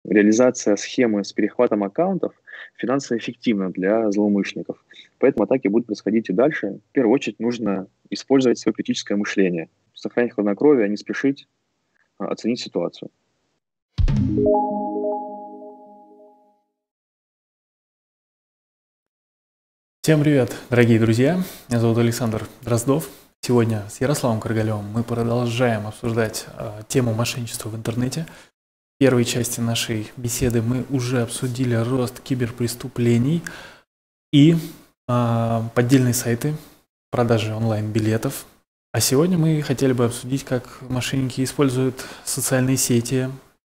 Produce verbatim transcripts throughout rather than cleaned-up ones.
реализация схемы с перехватом аккаунтов финансово эффективна для злоумышленников. Поэтому атаки будут происходить и дальше. В первую очередь нужно использовать свое критическое мышление, сохранять хладнокровие, не спешить, а оценить ситуацию. Всем привет, дорогие друзья! Меня зовут Александр Дроздов. Сегодня с Ярославом Каргалевым мы продолжаем обсуждать э, тему мошенничества в интернете. В первой части нашей беседы мы уже обсудили рост киберпреступлений и э, поддельные сайты, продажи онлайн-билетов. А сегодня мы хотели бы обсудить, как мошенники используют социальные сети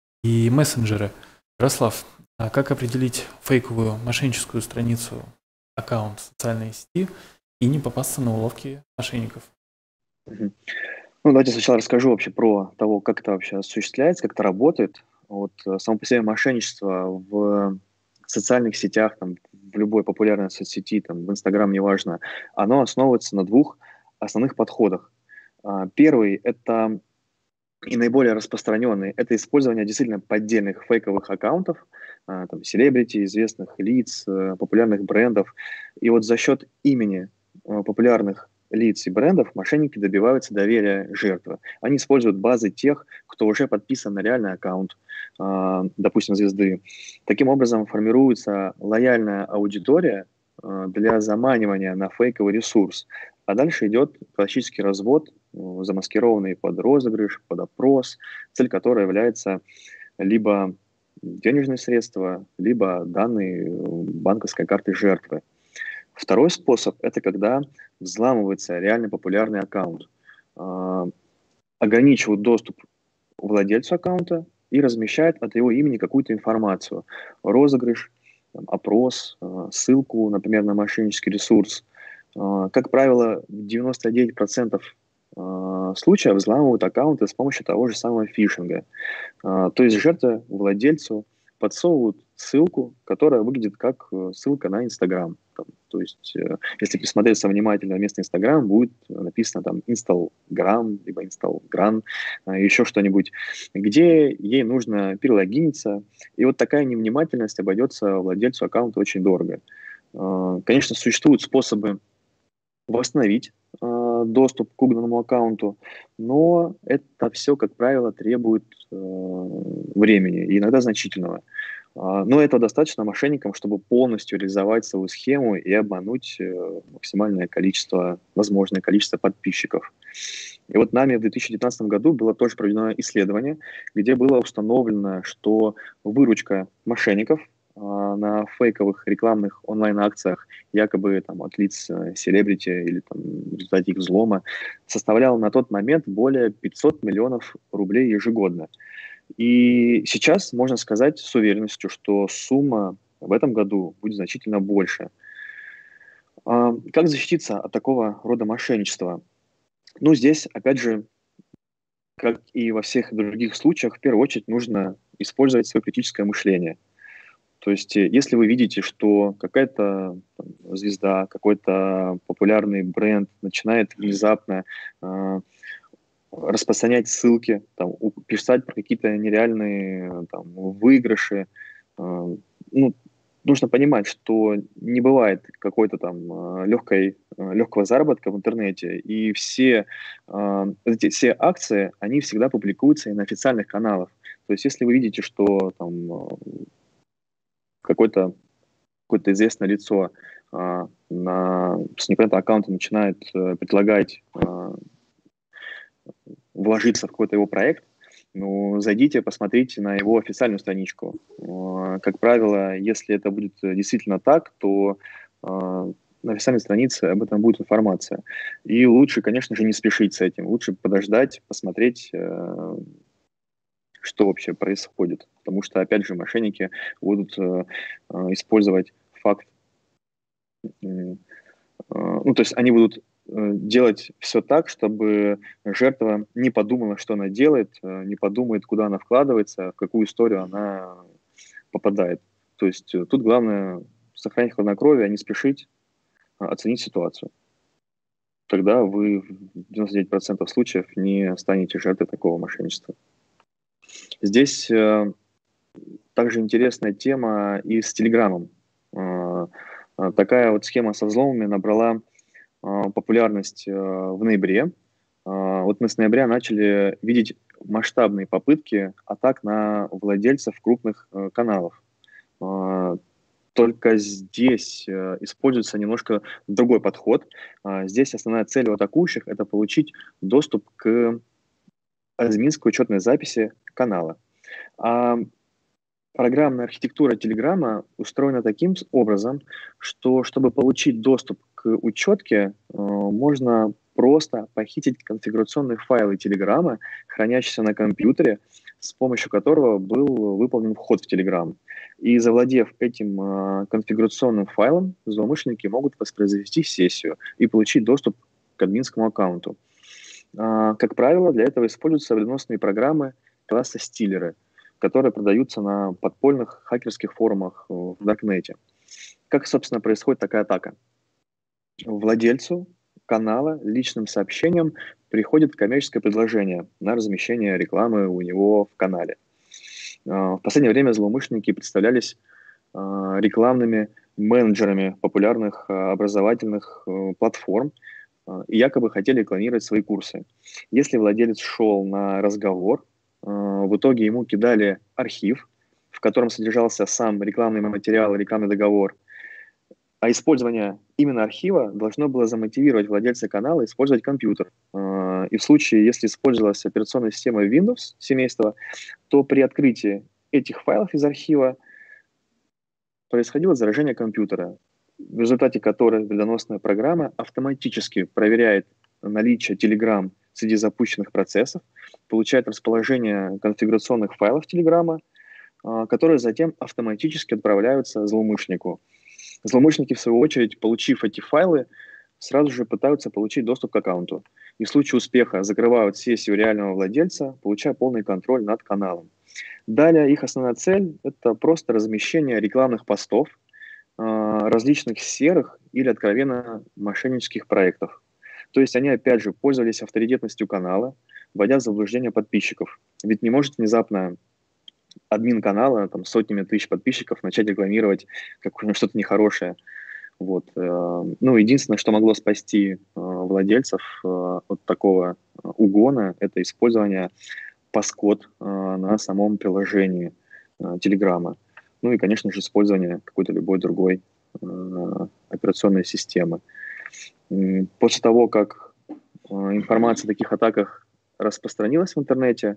и мессенджеры. Ярослав, а как определить фейковую мошенническую страницу, аккаунт в социальной сети и не попасться на уловки мошенников? Мгм. Ну, давайте сначала расскажу вообще про того, как это вообще осуществляется, как это работает. Вот э, само по себе мошенничество в социальных сетях, там, в любой популярной соцсети, там, в Инстаграм, неважно, оно основывается на двух основных подходах. А, Первый– это и наиболее распространенный– это использование действительно поддельных фейковых аккаунтов, а, там, селебрити, известных лиц, э, популярных брендов. И вот за счет имени э, популярных лиц и брендов мошенники добиваются доверия жертвы. Они используют базы тех, кто уже подписан на реальный аккаунт, а, допустим, звезды. Таким образом формируется лояльная аудитория а, для заманивания на фейковый ресурс. А дальше идет классический развод, э, замаскированный под розыгрыш, под опрос, цель которой является либо денежные средства, либо данные э, банковской карты жертвы. Второй способ– это когда взламывается реально популярный аккаунт, а, ограничивают доступ владельцу аккаунта и размещает от его имени какую-то информацию. Розыгрыш, там, опрос, э, ссылку, например, на мошеннический ресурс. Э, Как правило, в девяносто девять процентов э, случаев взламывают аккаунты с помощью того же самого фишинга. А, То есть жертве, владельцу подсовывают ссылку, которая выглядит как э, ссылка на Инстаграм. Там, То есть, э, если присмотреться внимательно, вместо Инстаграм будет написано там Инсталграм, либо Инсталгран, еще что-нибудь, где ей нужно перелогиниться. И вот такая невнимательность обойдется владельцу аккаунта очень дорого. Э, Конечно, существуют способы восстановить э, доступ к угнанному аккаунту, но это все, как правило, требует э, времени, и иногда значительного. А, Но этого достаточно мошенникам, чтобы полностью реализовать свою схему и обмануть э, максимальное количество, возможное количество подписчиков. И вот нами в две тысячи девятнадцатом году было тоже проведено исследование, где было установлено, что выручка мошенников а, на фейковых рекламных онлайн-акциях, якобы там, от лиц э, селебрити или там, в результате их взлома, составляла на тот момент более пятьсот миллионов рублей ежегодно. И сейчас можно сказать с уверенностью, что сумма в этом году будет значительно больше. А, Как защититься от такого рода мошенничества? Ну, здесь, опять же, как и во всех других случаях, в первую очередь нужно использовать свое критическое мышление. То есть, э, если вы видите, что какая-то там, звезда, какой-то популярный бренд начинает внезапно э, распространять ссылки, там, у- писать про какие-то нереальные э, там, выигрыши, э, ну, нужно понимать, что не бывает какой-то там э, легкой, э, легкого заработка в интернете, и все, э, эти, все акции, они всегда публикуются и на официальных каналах. То есть, если вы видите, что там э, какой-то какое-то известное лицо а, на, с непонятного аккаунта начинает э, предлагать а, вложиться в какой-то его проект, ну, зайдите, посмотрите на его официальную страничку. А, Как правило, если это будет действительно так, то а, на официальной странице об этом будет информация. И лучше, конечно же, не спешить с этим. Лучше подождать, посмотреть, э, что вообще происходит. Потому что, опять же, мошенники будут э, э, использовать факт. м, э, Ну, то есть они будут э, делать все так, чтобы жертва не подумала, что она делает, э, не подумает, куда она вкладывается, в какую историю она попадает. То есть э, тут главное сохранить хладнокровие, а не спешить, а оценить ситуацию. Тогда вы в девяноста девяти процентах случаев не станете жертвой такого мошенничества. Здесь э, также интересная тема и с Телеграмом. Такая вот схема со взломами набрала популярность в ноябре. Вот мы с ноября начали видеть масштабные попытки атак на владельцев крупных каналов. Только здесь используется немножко другой подход. Здесь основная цель у атакующих – это получить доступ к админской учетной записи канала. А программная архитектура Телеграма устроена таким образом, что чтобы получить доступ к учетке, можно просто похитить конфигурационные файлы Телеграма, хранящиеся на компьютере, с помощью которого был выполнен вход в Telegram. И завладев этим э, конфигурационным файлом, злоумышленники могут воспроизвести сессию и получить доступ к админскому аккаунту. Э, как правило, для этого используются вредоносные программы класса стилеры, которые продаются на подпольных хакерских форумах в Даркнете. Как, собственно, происходит такая атака? Владельцу канала личным сообщением приходит коммерческое предложение на размещение рекламы у него в канале. В последнее время злоумышленники представлялись рекламными менеджерами популярных образовательных платформ и якобы хотели рекламировать свои курсы. Если владелец шел на разговор, в итоге ему кидали архив, в котором содержался сам рекламный материал, рекламный договор, а использование именно архива должно было замотивировать владельца канала использовать компьютер. И в случае, если использовалась операционная система Windows семейства, то при открытии этих файлов из архива происходило заражение компьютера, в результате которой вредоносная программа автоматически проверяет наличие Telegram среди запущенных процессов, получает расположение конфигурационных файлов Telegram, которые затем автоматически отправляются злоумышленнику. Злоумышленники, в свою очередь, получив эти файлы, сразу же пытаются получить доступ к аккаунту. И в случае успеха закрывают сессию реального владельца, получая полный контроль над каналом. Далее их основная цель – это просто размещение рекламных постов, различных серых или откровенно мошеннических проектов. То есть они, опять же, пользовались авторитетностью канала, вводя в заблуждение подписчиков. Ведь не может внезапно админ канала, там, сотнями тысяч подписчиков начать рекламировать что-то нехорошее. Вот. Ну, единственное, что могло спасти владельцев от такого угона, это использование паскод на самом приложении Телеграма. Ну и, конечно же, использование какой-то любой другой операционной системы. После того, как информация о таких атаках распространилась в интернете,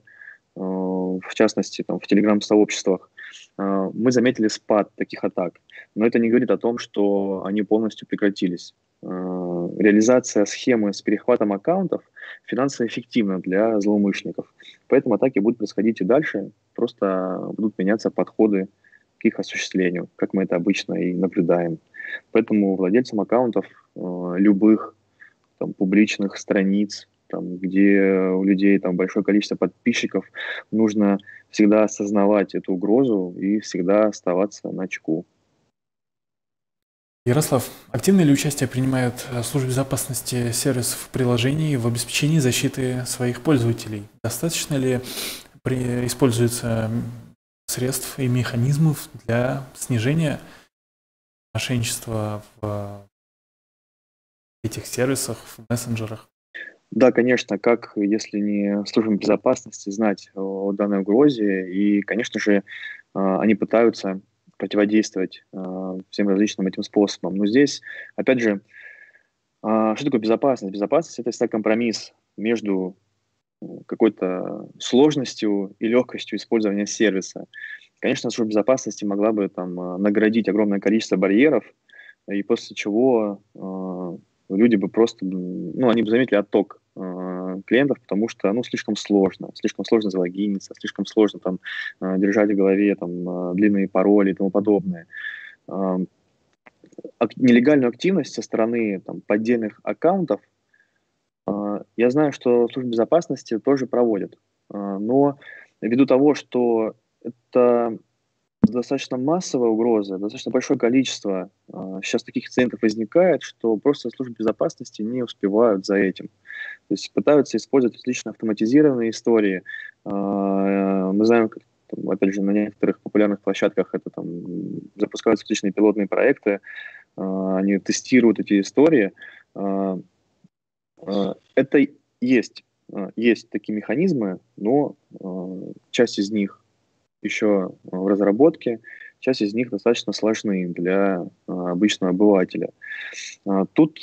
в частности, там, в телеграм-сообществах, мы заметили спад таких атак. Но это не говорит о том, что они полностью прекратились. Реализация схемы с перехватом аккаунтов финансово эффективна для злоумышленников. Поэтому атаки будут происходить и дальше, просто будут меняться подходы к их осуществлению, как мы это обычно и наблюдаем. Поэтому владельцам аккаунтов любых там, публичных страниц, там, где у людей там, большое количество подписчиков, нужно всегда осознавать эту угрозу и всегда оставаться начеку. Ярослав, активное ли участие принимают службы безопасности сервисов приложений в обеспечении защиты своих пользователей? Достаточно ли при... используется средств и механизмов для снижения мошенничества в этих сервисах, в мессенджерах? Да, конечно, как, если не службам безопасности, знать о данной угрозе. И, конечно же, они пытаются противодействовать всем различным этим способам. Но здесь, опять же, что такое безопасность? Безопасность – это всегда компромисс между какой-то сложностью и легкостью использования сервиса. Конечно, служба безопасности могла бы там наградить огромное количество барьеров, и после чего люди бы просто, ну, они бы заметили отток э, клиентов, потому что, ну, слишком сложно, слишком сложно залогиниться, слишком сложно там э, держать в голове там э, длинные пароли и тому подобное. Э, ак- нелегальную активность со стороны там поддельных аккаунтов э, я знаю, что служба безопасности тоже проводит, э, но ввиду того, что это достаточно массовая угроза, достаточно большое количество э, сейчас таких инцидентов возникает, что просто службы безопасности не успевают за этим. То есть пытаются использовать различные автоматизированные истории. Э, мы знаем, как там, опять же, на некоторых популярных площадках это там запускаются различные пилотные проекты, они тестируют эти истории. Это есть, есть такие механизмы, но часть из них еще в разработке, часть из них достаточно сложны для обычного обывателя. Тут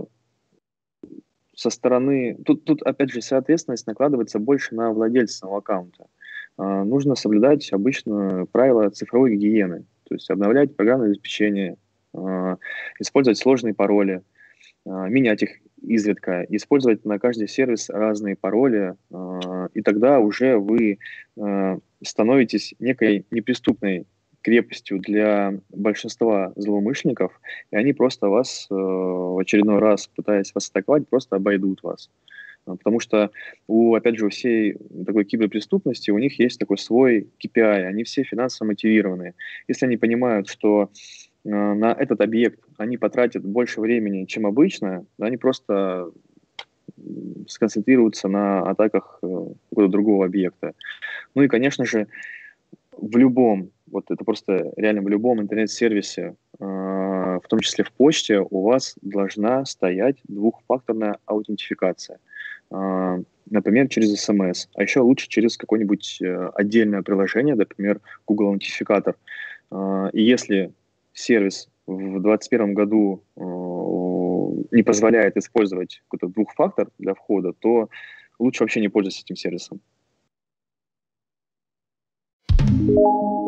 со стороны, тут, тут опять же вся ответственность накладывается больше на владельца самого аккаунта. Нужно соблюдать обычно правила цифровой гигиены, то есть обновлять программное обеспечение, использовать сложные пароли, менять их изредка, использовать на каждый сервис разные пароли, и тогда уже вы становитесь некой неприступной крепостью для большинства злоумышленников, и они просто вас в очередной раз, пытаясь вас атаковать, просто обойдут вас. Потому что, у, опять же, у всей такой киберпреступности у них есть такой свой кей пи ай, они все финансово мотивированные. Если они понимают, что на этот объект они потратят больше времени, чем обычно, они просто сконцентрируются на атаках какого-то другого объекта. Ну и, конечно же, в любом, вот это просто реально в любом интернет-сервисе, в том числе в почте, у вас должна стоять двухфакторная аутентификация. Например, через эс эм эс, а еще лучше через какое-нибудь отдельное приложение, например, Google Аутентификатор. И если сервис в двадцать первом году не позволяет использовать какой-то двухфактор для входа, то лучше вообще не пользоваться этим сервисом.